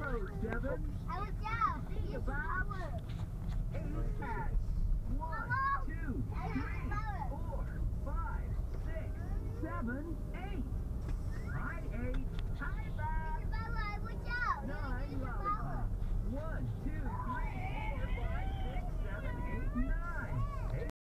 go, 7. I was down. Think about 8 hats. 1, 2, 3, 4, 5, 6, 7, 8. Hi, 8. Hi, back. 9, love.